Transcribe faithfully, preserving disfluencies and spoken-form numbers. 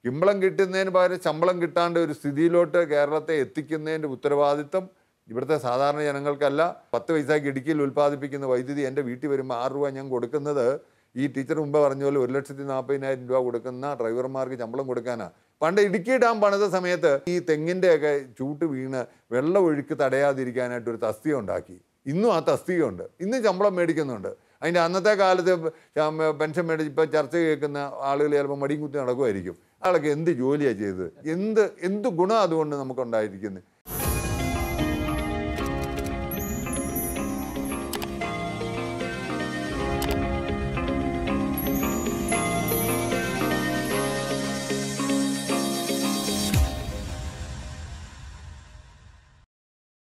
ശമ്പളം കിട്ടുന്നതിന് പകരം ശമ്പളം കിട്ടാണ്ട് ഒരു സ്ഥിതിയിലോട്ട് കേരളത്തെ എത്തിക്കുന്നതിൻ്റെ ഉത്തരവാദിത്തം ഇവിടുത്തെ സാധാരണ ജനങ്ങൾക്കല്ല. പത്ത് പൈസയ്ക്ക് ഇടുക്കിയിൽ ഉൽപ്പാദിപ്പിക്കുന്ന വൈദ്യുതി എൻ്റെ വീട്ടിൽ വരുമ്പോൾ ആറ് രൂപ ഞാൻ കൊടുക്കുന്നത് ഈ ടീച്ചർ മുമ്പ് പറഞ്ഞ പോലെ ഒരു ലക്ഷത്തി നാൽപ്പതിനായിരം രൂപ കൊടുക്കുന്ന ഡ്രൈവർമാർക്ക് ശമ്പളം കൊടുക്കാനാണ്. പണ്ട് ഇടുക്കി ഡാം പണിത സമയത്ത് ഈ തെങ്ങിൻ്റെയൊക്കെ ചൂട്ട് വീണ് വെള്ളം ഒഴുക്ക് തടയാതിരിക്കാനായിട്ട് ഒരു തസ്തിക ഉണ്ടാക്കി. ഇന്നും ആ തസ്തികയുണ്ട്. ഇന്നും ശമ്പളം മേടിക്കുന്നുണ്ട്. അതിൻ്റെ അന്നത്തെ കാലത്ത് പെൻഷൻ മേടിച്ച് ഇപ്പോൾ ചർച്ച കേൾക്കുന്ന ആളുകൾ ചിലപ്പോൾ മടിയും കുത്തി നടക്കുമായിരിക്കും. ആളൊക്കെ എന്ത് ജോലിയാണ് ചെയ്തത്, എന്ത് എന്ത് ഗുണം അതുകൊണ്ട് നമുക്കുണ്ടായിരിക്കുന്നത്?